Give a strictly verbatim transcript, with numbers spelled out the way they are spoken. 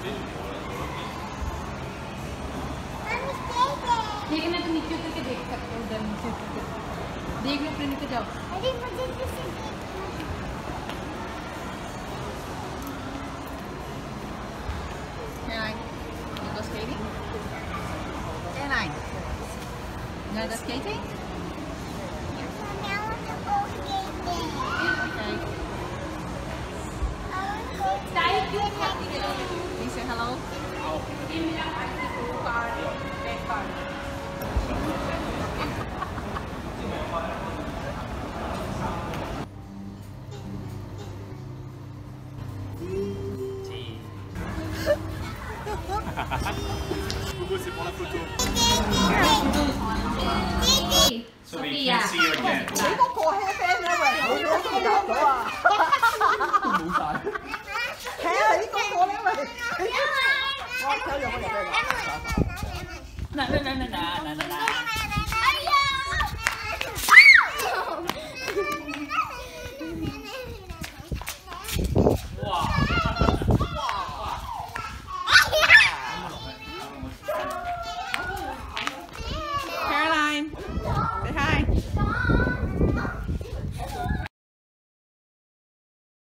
लेकिन मैं तो नीचे उतर के देख सकते हो, उधर नीचे उतर के देख लो, फिर नीचे जाओ। अरे मुझे Can I go skating? Can I? You wanna go skating? Mommy, I want to go skating. Okay. I want to go skating. Can you say hello? Hugo, c'est pour la photo. So we Sophia. can see you again. 你個過氣聲咧，喂，好多時間到啊！ 冇晒。 睇下呢個個咧，喂，我睇有冇人俾你？ 嗱嗱嗱嗱嗱嗱嗱。